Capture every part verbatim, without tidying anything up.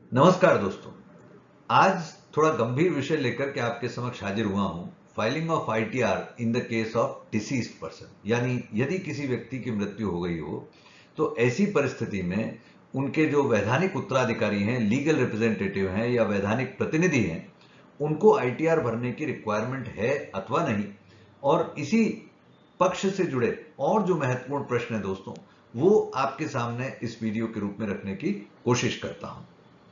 नमस्कार दोस्तों। आज थोड़ा गंभीर विषय लेकर के आपके समक्ष हाजिर हुआ हूं। Filing of ITR in the case of deceased person, यानी यदि किसी व्यक्ति की मृत्यु हो गई हो तो ऐसी परिस्थिति में उनके जो वैधानिक उत्तराधिकारी हैं, लीगल रिप्रेजेंटेटिव हैं या वैधानिक प्रतिनिधि हैं, उनको आईटीआर भरने की रिक्वायरमेंट है अथवा नहीं। और इसी पक्ष से जुड़े और जो महत्वपूर्ण प्रश्न है दोस्तों, वो आपके सामने इस वीडियो के रूप में रखने की कोशिश करता हूं।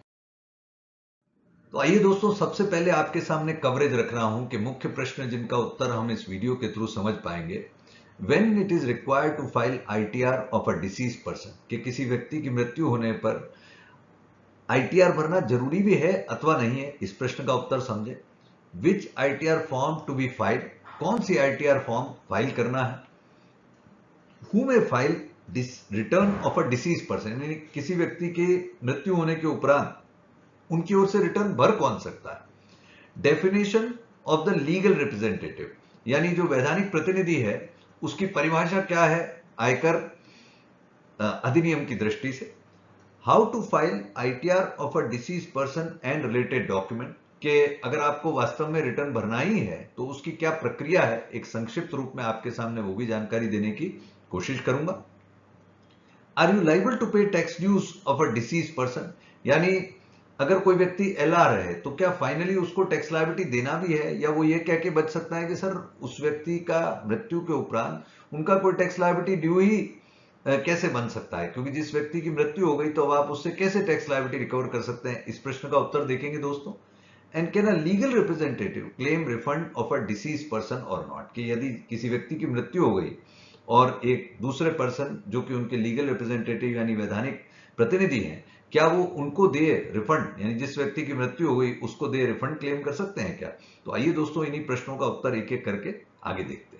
तो आइए दोस्तों, सबसे पहले आपके सामने कवरेज रख रहा हूं कि मुख्य प्रश्न जिनका उत्तर हम इस वीडियो के थ्रू समझ पाएंगे। When it is required to file ITR of a deceased person, कि किसी व्यक्ति की मृत्यु होने पर आईटीआर भरना जरूरी भी है अथवा नहीं है, इस प्रश्न का उत्तर समझे। Which ITR form to be file, कौन सी आईटीआर फॉर्म फाइल करना है। Who may file return of a deceased person, यानी किसी व्यक्ति की मृत्यु होने के उपरांत उनकी ओर से रिटर्न भर कौन सकता है। Definition of the legal representative, यानी जो वैधानिक प्रतिनिधि है उसकी परिभाषा क्या है आयकर अधिनियम की दृष्टि से। How to file ITR of a deceased person and related document, के अगर आपको वास्तव में रिटर्न भरना ही है तो उसकी क्या प्रक्रिया है, एक संक्षिप्त रूप में आपके सामने वो भी जानकारी देने की कोशिश करूंगा। Are you liable to pay tax dues of a deceased person, यानी अगर कोई व्यक्ति एलआर है तो क्या फाइनली उसको टैक्स लायबिलिटी देना भी है, या वो ये कह के बच सकता है कि सर उस व्यक्ति का मृत्यु के उपरांत उनका कोई टैक्स लायबिलिटी ड्यू ही कैसे बन सकता है, क्योंकि जिस व्यक्ति की मृत्यु हो गई तो अब आप उससे कैसे टैक्स लायबिलिटी रिकवर कर सकते हैं। इस प्रश्न का उत्तर देखेंगे दोस्तों। And can a legal representative claim refund of a deceased person or not, कि यदि किसी व्यक्ति की मृत्यु हो गई और एक दूसरे पर्सन जो कि उनके लीगल रिप्रेजेंटेटिव यानी वैधानिक प्रतिनिधि हैं, क्या वो उनको दे रिफंड, यानी जिस व्यक्ति की मृत्यु हो गई उसको दे रिफंड क्लेम कर सकते हैं क्या। तो आइए दोस्तों, इन्हीं प्रश्नों का उत्तर एक एक करके आगे देखते हैं।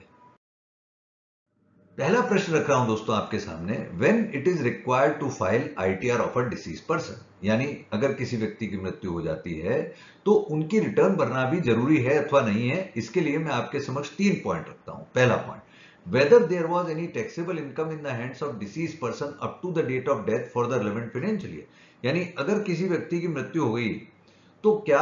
पहला प्रश्न रख रहा हूं दोस्तों आपके सामने। When it is required to file ITR of a deceased person, यानी अगर किसी व्यक्ति की मृत्यु हो जाती है तो उनकी रिटर्न भरना भी जरूरी है अथवा नहीं है। इसके लिए मैं आपके समक्ष तीन पॉइंट रखता हूं। पहला point, whether there was any taxable income in the hands of deceased person up to the date of death for the relevant financial year, यानी अगर किसी व्यक्ति की मृत्यु हो गई तो क्या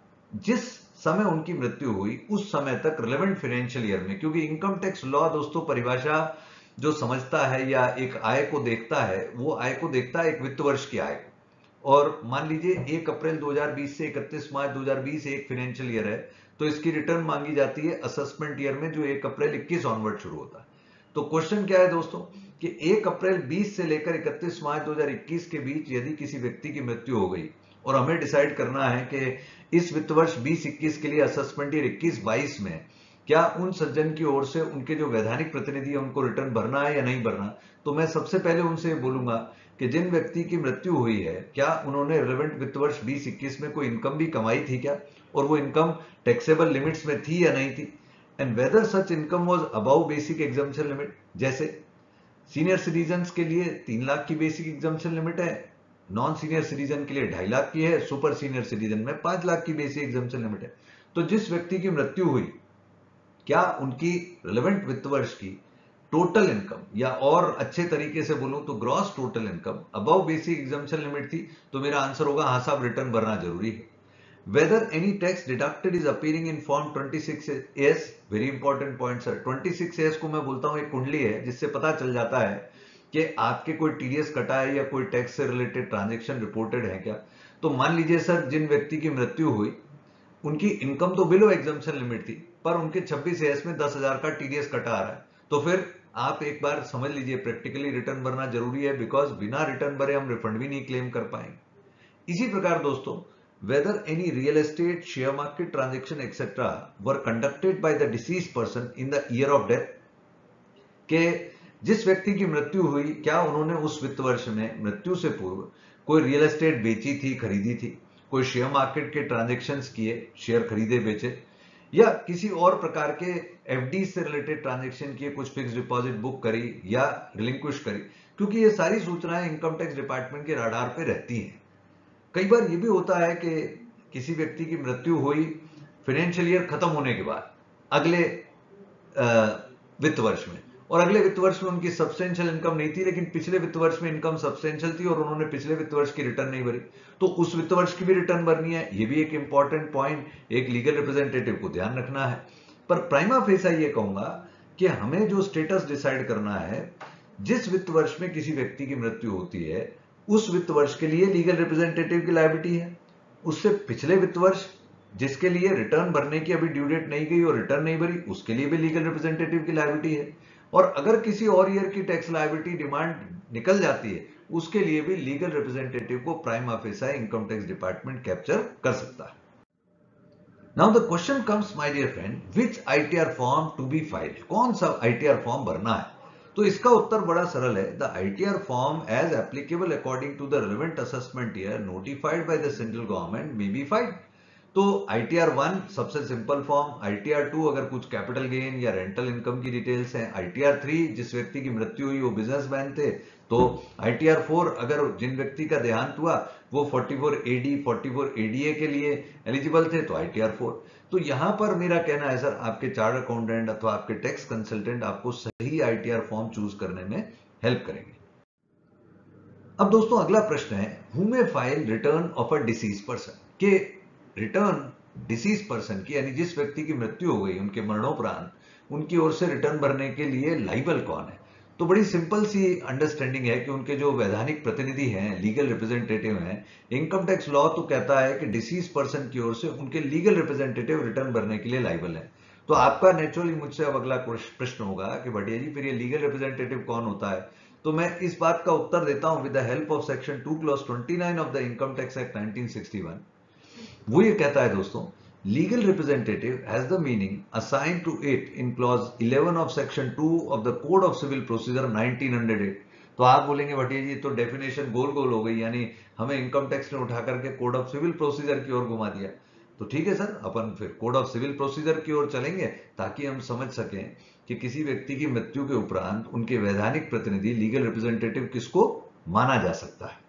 जिस समय उनकी मृत्यु हुई उस समय तक रिलेवेंट फाइनेंशियल ईयर में, क्योंकि इनकम टैक्स लॉ दोस्तों परिभाषा जो समझता है या एक आय को देखता है, वो आय को देखता है एक वित्त वर्ष की आय को। और मान लीजिए एक अप्रैल दो हज़ार बीस से इकतीस मार्च दो हज़ार बीस एक फाइनेंशियल ईयर है, तो इसकी रिटर्न मांगी जाती है असेसमेंट ईयर में, जो एक अप्रैल इक्कीस ऑनवर्ड शुरू होता है। तो क्वेश्चन क्या है दोस्तों कि एक अप्रैल बीस से लेकर इकतीस मार्च दो हज़ार इक्कीस के बीच यदि किसी व्यक्ति की मृत्यु हो गई और हमें डिसाइड करना है कि इस वित्त वर्ष बीस इक्कीस के लिए असेसमेंट ईयर इक्कीस बाईस में क्या उन सज्जन की ओर से उनके जो वैधानिक प्रतिनिधि है उनको रिटर्न भरना है या नहीं भरना, तो मैं सबसे पहले उनसे बोलूंगा कि जिन व्यक्ति की मृत्यु हुई है क्या उन्होंने रिलेवेंट वित्त वर्ष बीस इक्कीस में कोई इनकम भी कमाई थी क्या, और वो इनकम टैक्सेबल लिमिट्स में थी या नहीं थी। And whether such income was above basic exemption limit, जैसे सीनियर सिटीजन के लिए तीन लाख की बेसिक एग्जम्पशन लिमिट है, नॉन सीनियर सिटीजन के लिए ढाई लाख की है, सुपर सीनियर सिटीजन में पांच लाख की बेसिक एग्जम्पशन लिमिट है। तो जिस व्यक्ति की मृत्यु हुई क्या उनकी रिलेवेंट वित्त वर्ष की टोटल इनकम, या और अच्छे तरीके से बोलूं तो gross total income above basic exemption limit थी, तो मेरा आंसर होगा हाँ साहब रिटर्न भरना जरूरी है। Whether any tax deducted is appearing in form twenty-six S, very important point sir। twenty-six S को मैं बोलता हूं एक कुंडली है जिससे पता चल जाता है कि आपके कोई टीडीएस कटा है या कोई टैक्स से रिलेटेड ट्रांजैक्शन रिपोर्टेड है क्या। तो मान लीजिए सर जिन व्यक्ति की मृत्यु हुई उनकी इनकम तो बिलो एग्जम्पशन लिमिट थी, पर उनके छब्बीस एस में दस हजार का टीडीएस कटा आ रहा है, तो फिर आप एक बार समझ लीजिए प्रैक्टिकली रिटर्न भरना जरूरी है, बिकॉज बिना रिटर्न भरे हम रिफंड भी नहीं क्लेम कर पाएंगे। इसी प्रकार दोस्तों, whether any real estate, share market transaction et cetera were conducted by the deceased person in the year of death, के जिस व्यक्ति की मृत्यु हुई क्या उन्होंने उस वित्त वर्ष में मृत्यु से पूर्व कोई रियल एस्टेट बेची थी, खरीदी थी, कोई शेयर मार्केट के ट्रांजेक्शन्स किए, शेयर खरीदे बेचे, या किसी और प्रकार के एफडी से रिलेटेड ट्रांजेक्शन किए, कुछ फिक्स डिपॉजिट बुक करी या रिलिंक्विश करी, क्योंकि ये सारी सूचनाएं इनकम टैक्स डिपार्टमेंट के राडार पे रहती हैं। कई बार ये भी होता है कि किसी व्यक्ति की मृत्यु हुई फाइनेंशियल ईयर खत्म होने के बाद अगले वित्त वर्ष में, और अगले वित्त वर्ष में उनकी सब्सटेंशियल इनकम नहीं थी, लेकिन पिछले वित्त वर्ष में इनकम सब्सटेंशियल थी और उन्होंने पिछले वित्त वर्ष की रिटर्न नहीं भरी, तो उस वित्त वर्ष की भी रिटर्न भरनी है। ये भी एक इंपॉर्टेंट पॉइंट एक लीगल रिप्रेजेंटेटिव को ध्यान रखना है। पर प्राइमा फेसा ये कहूंगा कि हमें जो स्टेटस डिसाइड करना है, जिस वित्त वर्ष में किसी व्यक्ति की मृत्यु होती है उस वित्त वर्ष के लिए लीगल रिप्रेजेंटेटिव की लायबिलिटी है। उससे पिछले वित्त वर्ष जिसके लिए रिटर्न भरने की अभी ड्यू डेट नहीं गई और रिटर्न नहीं भरी, उसके लिए भी लीगल रिप्रेजेंटेटिव की लायबिलिटी है। और अगर किसी और ईयर की टैक्स लायबिलिटी डिमांड निकल जाती है, उसके लिए भी लीगल रिप्रेजेंटेटिव को prima facie income tax department capture कर सकता है। Now the question comes my dear friend, which ITR form to be filed? कौन सा आईटीआर फॉर्म भरना है? तो इसका उत्तर बड़ा सरल है। The ITR form as applicable according to the relevant assessment year notified by the central government may be filed. तो आईटीआर वन सबसे सिंपल फॉर्म, आईटीआर टू अगर कुछ कैपिटल गेन या रेंटल इनकम की डिटेल्स हैं, आईटीआर थ्री जिस व्यक्ति की मृत्यु हुई वो बिजनेसमैन थे, तो आईटीआर फोर अगर जिन व्यक्ति का देहांत हुआ वो forty four A D, forty four A D A के लिए एलिजिबल थे, तो आईटीआर फोर। तो यहां पर मेरा कहना है सर, आपके चार्टर्ड अकाउंटेंट अथवा आपके टैक्स कंसल्टेंट आपको सही आईटीआर फॉर्म चूज करने में हेल्प करेंगे। अब दोस्तों अगला प्रश्न है, who may file return of a deceased person? के रिटर्न डिसीज पर्सन की, यानी जिस व्यक्ति की मृत्यु हो गई उनके मरणोपरांत उनकी ओर से रिटर्न भरने के लिए लाइबल कौन है? तो बड़ी सिंपल सी अंडरस्टैंडिंग है कि उनके जो वैधानिक प्रतिनिधि हैं, लीगल रिप्रेजेंटेटिव हैं। इनकम टैक्स लॉ तो कहता है कि डिसीज पर्सन की ओर से उनके लीगल रिप्रेजेंटेटिव रिटर्न भरने के लिए लाइबल है। तो आपका नेचुरली मुझसे अब अगला प्रश्न होगा कि भटिया जी फिर ये लीगल रिप्रेजेंटेटिव कौन होता है? तो मैं इस बात का उत्तर देता हूं with the help of section two clause twenty nine of the income tax act nineteen sixty one. वो ये कहता है दोस्तों, legal representative has the meaning assigned to it in clause eleven of section two of the code of civil procedure nineteen hundred eight. तो आप बोलेंगे भटिया जी तो definition गोल गोल हो गई, यानी हमें इनकम टैक्स ने उठा करके कोड ऑफ सिविल प्रोसीजर की ओर घुमा दिया। तो ठीक है सर, अपन फिर कोड ऑफ सिविल प्रोसीजर की ओर चलेंगे ताकि हम समझ सकें कि किसी व्यक्ति की मृत्यु के उपरांत उनके वैधानिक प्रतिनिधि लीगल रिप्रेजेंटेटिव किसको माना जा सकता है।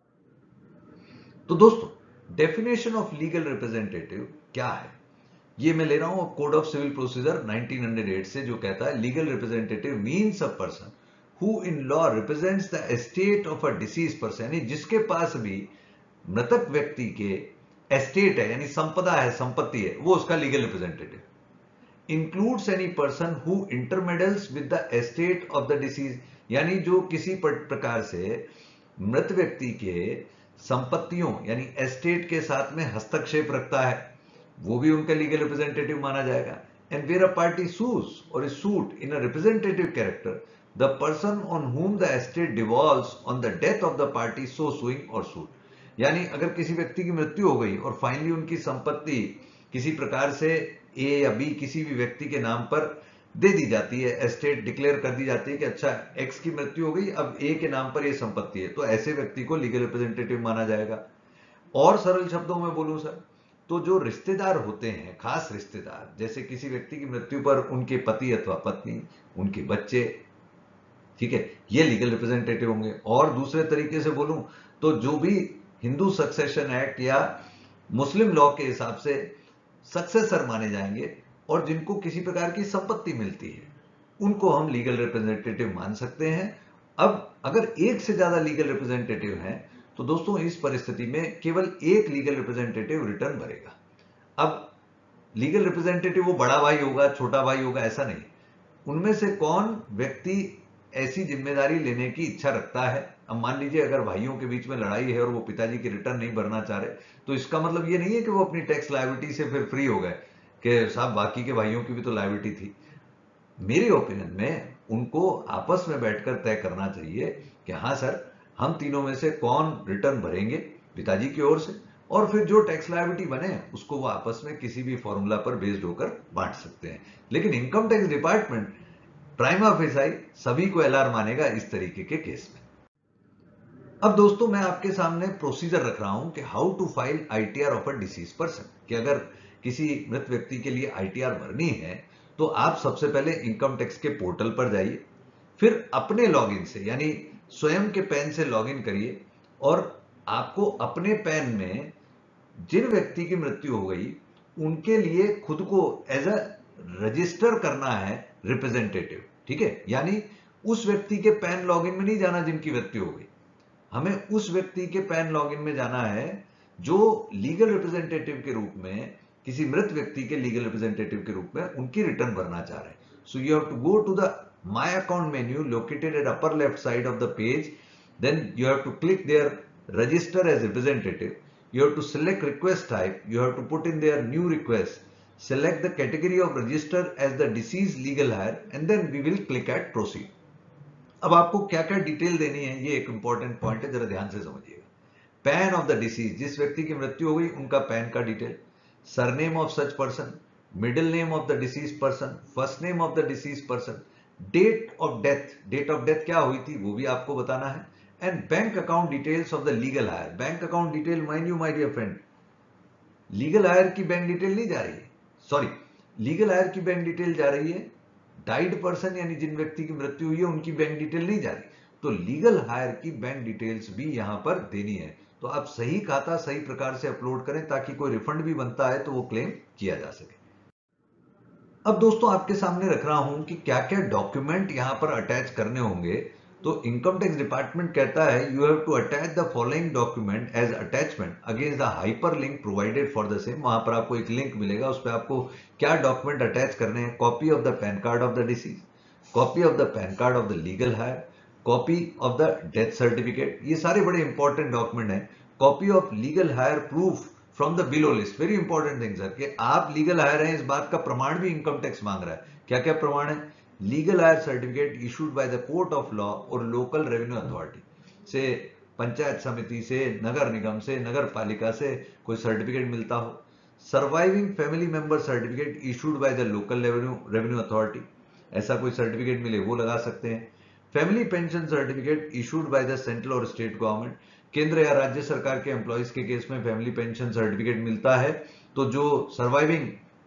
तो दोस्तों डेफिनेशन ऑफ लीगल रिप्रेजेंटेटिव क्या है, ये मैं ले रहा हूं code of civil procedure nineteen hundred eight से, जो कहता है legal representative means a person who in law represents the estate of a deceased person, यानी जिसके पास भी मृतक व्यक्ति के एस्टेट है, यानी संपदा है, संपत्ति है, वो उसका legal representative. Includes any person who intermeddles with the estate of the deceased, यानी जो किसी प्रकार से मृत व्यक्ति के संपत्तियों यानी एस्टेट के साथ में हस्तक्षेप रखता है, वो भी उनका लीगल रिप्रेजेंटेटिव माना जाएगा। And where a party sues or is sued in a representative character the person on whom the estate devolves on the death of the party so suing or sued, यानी अगर किसी व्यक्ति की मृत्यु हो गई और फाइनली उनकी संपत्ति किसी प्रकार से ए या बी किसी भी व्यक्ति के नाम पर दे दी जाती है, एस्टेट डिक्लेयर कर दी जाती है कि अच्छा एक्स की मृत्यु हो गई, अब ए के नाम पर ये संपत्ति है, तो ऐसे व्यक्ति को लीगल रिप्रेजेंटेटिव माना जाएगा। और सरल शब्दों में बोलूं सर, तो जो रिश्तेदार होते हैं, खास रिश्तेदार, जैसे किसी व्यक्ति की मृत्यु पर उनके पति अथवा पत्नी, उनके बच्चे, ठीक है, ये लीगल रिप्रेजेंटेटिव होंगे। और दूसरे तरीके से बोलूं तो जो भी हिंदू सक्सेशन एक्ट या मुस्लिम लॉ के हिसाब से सक्सेसर माने जाएंगे और जिनको किसी प्रकार की संपत्ति मिलती है, उनको हम लीगल रिप्रेजेंटेटिव मान सकते हैं। अब अगर एक से ज्यादा लीगल रिप्रेजेंटेटिव हैं तो दोस्तों इस परिस्थिति में केवल एक लीगल रिप्रेजेंटेटिव रिटर्न भरेगा। अब लीगल रिप्रेजेंटेटिव वो बड़ा भाई होगा, छोटा भाई होगा, ऐसा नहीं। उनमें से कौन व्यक्ति ऐसी जिम्मेदारी लेने की इच्छा रखता है। अब मान लीजिए अगर भाइयों के बीच में लड़ाई है और वो पिताजी की रिटर्न नहीं भरना चाह रहे, तो इसका मतलब ये नहीं है कि वो अपनी टैक्स लायबिलिटी से फिर फ्री हो गए कि साहब बाकी के भाइयों की भी तो लायबिलिटी थी। मेरे ओपिनियन में उनको आपस में बैठकर तय करना चाहिए कि हाँ सर, हम तीनों में से कौन रिटर्न भरेंगे पिताजी की ओर से, और फिर जो टैक्स लायबिलिटी बने उसको वो आपस में किसी भी फॉर्मूला पर बेस्ड होकर बांट सकते हैं। लेकिन income tax department prima facie सभी को एलआर मानेगा इस तरीके के केस में। अब दोस्तों मैं आपके सामने प्रोसीजर रख रहा हूं कि how to file ITR of a deceased person, कि अगर किसी मृत व्यक्ति के लिए आईटीआर भरनी है तो आप सबसे पहले इनकम टैक्स के पोर्टल पर जाइए, फिर अपने लॉगिन से यानी स्वयं के पैन से लॉगिन करिए और आपको अपने पैन में जिन व्यक्ति की मृत्यु हो गई उनके लिए खुद को एज अ रजिस्टर करना है रिप्रेजेंटेटिव। ठीक है, यानी उस व्यक्ति के पैन लॉगिन में नहीं जाना जिनकी मृत्यु हो गई, हमें उस व्यक्ति के पैन लॉगिन में जाना है जो लीगल रिप्रेजेंटेटिव के रूप में, किसी मृत व्यक्ति के लीगल रिप्रेजेंटेटिव के रूप में उनकी रिटर्न भरना चाह रहे हैं। So you have to go to the my account menu located at upper left side of the page, then you have to click there register as representative. You have to select request type. You have to put in their new request. Select the category of register as the deceased legal heir, and then we will click at proceed. अब आपको क्या क्या detail देनी है, ये एक important point है, जरा ध्यान से समझिएगा। पैन ऑफ द डिसीज, जिस व्यक्ति की मृत्यु हो गई उनका पैन का detail, surname of such person, middle name of the deceased person, first name of the deceased person, date of death, date of death क्या हुई थी वो भी आपको बताना है, and bank account details of the legal heir. Bank account detail, mind you my dear friend, legal heir की bank detail नहीं जा रही है, सॉरी लीगल हायर की बैंक डिटेल जा रही है, डाइड पर्सन यानी जिन व्यक्ति की मृत्यु हुई है उनकी बैंक डिटेल नहीं जा रही, तो लीगल हायर की बैंक डिटेल्स भी यहां पर देनी है। तो आप सही खाता सही प्रकार से अपलोड करें ताकि कोई रिफंड भी बनता है तो वो क्लेम किया जा सके। अब दोस्तों आपके सामने रख रहा हूं कि क्या क्या डॉक्यूमेंट यहां पर अटैच करने होंगे। तो इनकम टैक्स डिपार्टमेंट कहता है you have to attach the following document as attachment against the hyperlink provided for the same. वहां पर आपको एक लिंक मिलेगा, उस पर आपको क्या डॉक्यूमेंट अटैच करने हैं। Copy of the PAN card of the deceased, copy of the PAN card of the legal heir, copy of the death certificate, ये सारे बड़े इंपॉर्टेंट डॉक्यूमेंट हैं। Copy of legal heir proof from the below list, very important thing sir कि आप legal higher हैं, इस बात का प्रमाण भी इनकम टैक्स मांग रहा है। क्या क्या प्रमाण है? Legal heir certificate issued by the court of law or local revenue authority से, पंचायत समिति से, नगर निगम से, नगर पालिका से कोई सर्टिफिकेट मिलता हो। Surviving family member certificate issued by the local revenue revenue authority, ऐसा कोई सर्टिफिकेट मिले वो लगा सकते हैं। Family pension certificate issued by the central or state government, केंद्र या राज्य सरकार के एम्प्लॉइज के केस में फैमिली पेंशन सर्टिफिकेट मिलता है तो जो सर्वाइविंग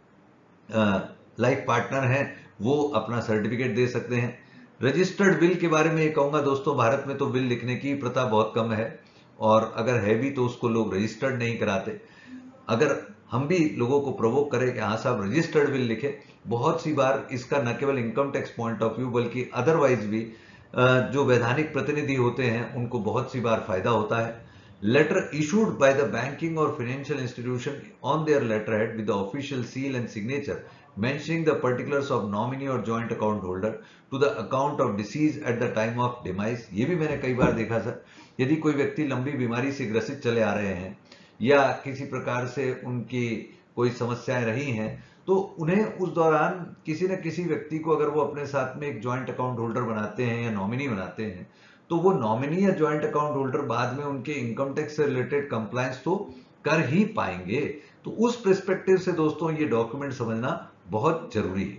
लाइफ पार्टनर है वो अपना सर्टिफिकेट दे सकते हैं। रजिस्टर्ड विल के बारे में ये कहूंगा दोस्तों, भारत में तो विल लिखने की प्रथा बहुत कम है और अगर है भी तो उसको लोग रजिस्टर्ड नहीं कराते। अगर हम भी लोगों को प्रोवोक करें कि हाँ साहब रजिस्टर्ड विल लिखे, बहुत सी बार इसका न केवल income tax point of view बल्कि अदरवाइज भी जो वैधानिक प्रतिनिधि होते हैं उनको बहुत सी बार फायदा होता है। Letter issued by the banking or financial institution on their letterhead with the official seal and signature mentioning the particulars of nominee or joint account holder to the account of decease at the time of demise। ये भी मैंने कई बार देखा sir, यदि कोई व्यक्ति लंबी बीमारी से ग्रसित चले आ रहे हैं या किसी प्रकार से उनकी कोई समस्याएं रही हैं तो उन्हें उस दौरान किसी न किसी व्यक्ति को अगर वो अपने साथ में एक ज्वाइंट अकाउंट होल्डर बनाते हैं या नॉमिनी बनाते हैं तो वो नॉमिनी या ज्वाइंट अकाउंट होल्डर बाद में उनके इनकम टैक्स से रिलेटेड कंप्लायंस तो कर ही पाएंगे। तो उस पर्सपेक्टिव से दोस्तों ये डॉक्यूमेंट समझना बहुत जरूरी है।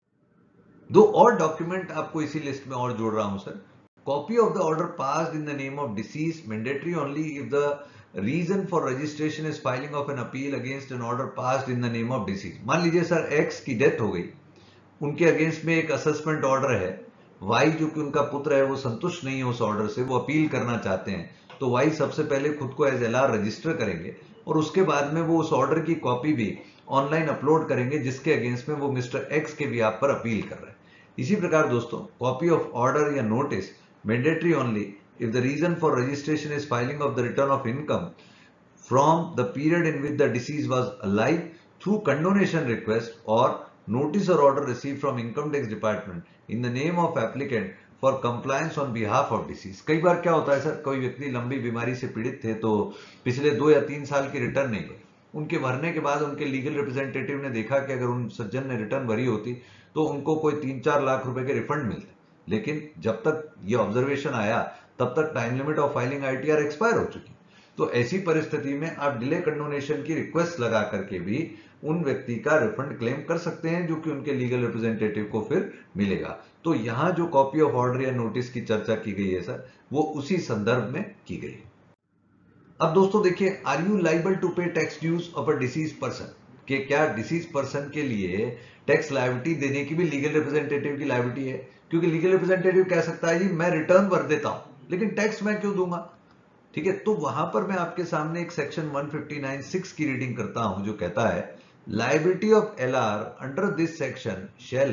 दो और डॉक्यूमेंट आपको इसी लिस्ट में और जोड़ रहा हूं sir. Copy of the order passed in the name of deceased, mandatory only if the reason for registration is filing of an appeal against an order passed in the name of deceased. मान लीजिए sir x की death हो गई, उनके against में एक assessment order है, Y जो कि उनका पुत्र है वो संतुष्ट नहीं है उस ऑर्डर से, वो अपील करना चाहते हैं, तो वाई सबसे पहले खुद को एज एल आर रजिस्टर करेंगे और उसके बाद में वो उस ऑर्डर की कॉपी भी ऑनलाइन अपलोड करेंगे जिसके अगेंस्ट में वो मिस्टर एक्स के भी आप पर अपील कर रहे हैं। इसी प्रकार दोस्तों कॉपी ऑफ ऑर्डर या notice mandatory only if the reason for registration is filing of the return of income from the period in which the deceased was alive through condonation request और notice और order receive from income tax department in the name of applicant for compliance on behalf of deceased. कई बार क्या होता है sir, कोई व्यक्ति लंबी बीमारी से पीड़ित थे तो पिछले दो या तीन साल की रिटर्न नहीं भरी, उनके भरने के बाद उनके लीगल रिप्रेजेंटेटिव ने देखा कि अगर उन सज्जन ने रिटर्न भरी होती तो उनको कोई तीन चार लाख रुपए के रिफंड मिलते, लेकिन जब तक ये ऑब्जर्वेशन आया तब तक time limit of filing ITR expire हो चुकी। तो ऐसी परिस्थिति में आप डिले कंडोनेशन की रिक्वेस्ट लगा करके भी उन व्यक्ति का रिफंड क्लेम कर सकते हैं जो कि उनके लीगल रिप्रेजेंटेटिव को फिर मिलेगा। तो यहां जो कॉपी ऑफ ऑर्डर या नोटिस की चर्चा की गई है सर वो उसी संदर्भ में की गई है। अब दोस्तों देखिए, are you liable to pay tax dues of a deceased person, कि क्या डिसीज पर्सन के लिए टैक्स लायबिलिटी देने की भी लीगल रिप्रेजेंटेटिव की लायबिलिटी है? क्योंकि लीगल रिप्रेजेंटेटिव कह सकता है जी मैं रिटर्न भर देता हूं लेकिन टैक्स मैं क्यों दूंगा, ठीक है। तो वहां पर मैं आपके सामने एक section one fifty nine six की रीडिंग करता हूं जो कहता है liability of LR under this section shall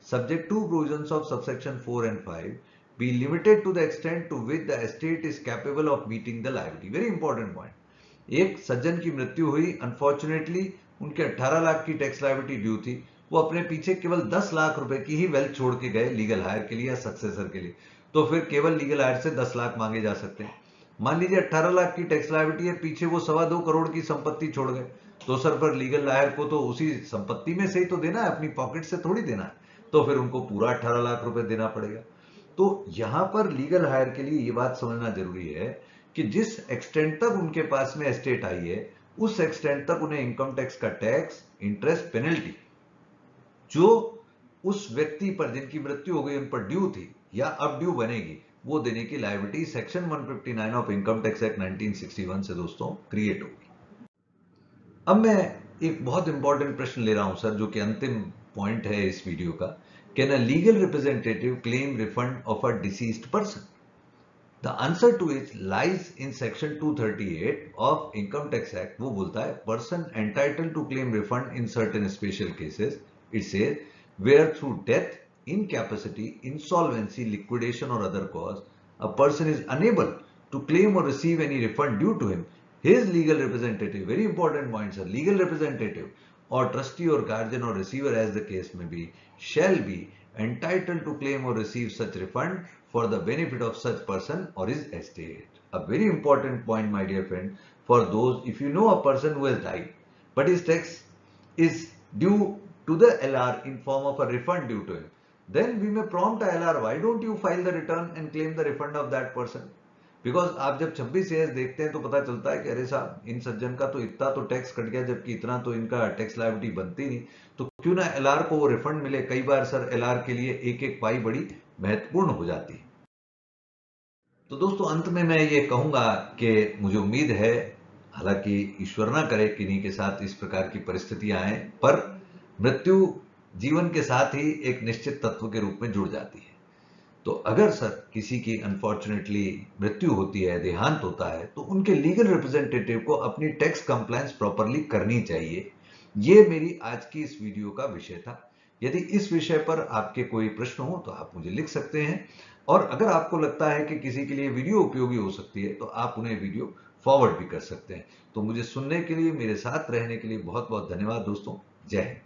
subject to provisions of subsection four and five, be limited to the extent to which the estate is capable of meeting the liability. Very important point. एक सज्जन की मृत्यु हुई, unfortunately उनके अठारह लाख की tax liability due थी, वो अपने पीछे केवल दस लाख रुपए की ही वेल्थ छोड़ के गए लीगल हायर के लिए या सक्सेसर के लिए, तो फिर केवल लीगल हायर से दस लाख मांगे जा सकते हैं। मान लीजिए अठारह लाख की टैक्स लायबिलिटी है, पीछे वो सवा दो करोड़ की संपत्ति छोड़ गए, तो सर पर लीगल हायर को तो उसी संपत्ति में से ही तो देना है, अपनी पॉकेट से थोड़ी देना है, तो फिर उनको पूरा अठारह लाख रुपए देना पड़ेगा। तो यहां पर लीगल हायर के लिए ये बात समझना जरूरी है कि जिस एक्सटेंट तक उनके पास में एस्टेट आई है, उस एक्सटेंट तक उन्हें इनकम टैक्स का टैक्स, इंटरेस्ट, पेनल्टी जो उस व्यक्ति पर जिनकी मृत्यु हो गई उन पर ड्यू थी या अब ड्यू बनेगी, वो देने की लायबिलिटी सेक्शन एक सौ उनसठ of income tax act nineteen sixty one से दोस्तों क्रिएट होगी। अब मैं एक बहुत इंपॉर्टेंट प्रश्न ले रहा हूं सर, जो कि अंतिम पॉइंट है इस वीडियो का। Can a legal representative claim refund of a deceased person? The answer to it lies in section two thirty eight of income tax act. वो बोलता है person entitled to claim refund in certain special cases, it says where through death, incapacity, insolvency, liquidation or other cause, a person is unable to claim or receive any refund due to him, his legal representative, very important point sir, legal representative or trustee or guardian or receiver as the case may be, shall be entitled to claim or receive such refund for the benefit of such person or his estate. A very important point, my dear friend, for those, if you know a person who has died, but his tax is due to the L R in form of a refund due to him, then we may prompt a L R, why don't you file the return and claim the refund of that person? Because आप जब छब्बीस A S देखते हैं तो पता चलता है कि अरे साहब इन सज्जन का तो इतना तो टैक्स कट गया, जबकि इतना तो इनका टैक्स लायबिलिटी बनती नहीं, तो क्यों ना एल आर को वो रिफंड मिले। कई बार सर एल आर के लिए एक एक पाई बड़ी महत्वपूर्ण हो जाती है। तो दोस्तों अंत में मैं ये कहूंगा कि मुझे उम्मीद है, हालांकि ईश्वर ना करे किन्हीं के साथ इस प्रकार की परिस्थितियां आए, पर मृत्यु जीवन के साथ ही एक निश्चित तत्व के रूप में जुड़ जाती है। तो अगर सर किसी की अनफॉर्चुनेटली मृत्यु होती है, देहांत होता है, तो उनके लीगल रिप्रेजेंटेटिव को अपनी टैक्स कंप्लायंस प्रॉपरली करनी चाहिए। ये मेरी आज की इस वीडियो का विषय था। यदि इस विषय पर आपके कोई प्रश्न हो तो आप मुझे लिख सकते हैं, और अगर आपको लगता है कि किसी के लिए वीडियो उपयोगी हो सकती है तो आप उन्हें वीडियो फॉरवर्ड भी कर सकते हैं। तो मुझे सुनने के लिए, मेरे साथ रहने के लिए बहुत बहुत धन्यवाद दोस्तों। जय हिंद।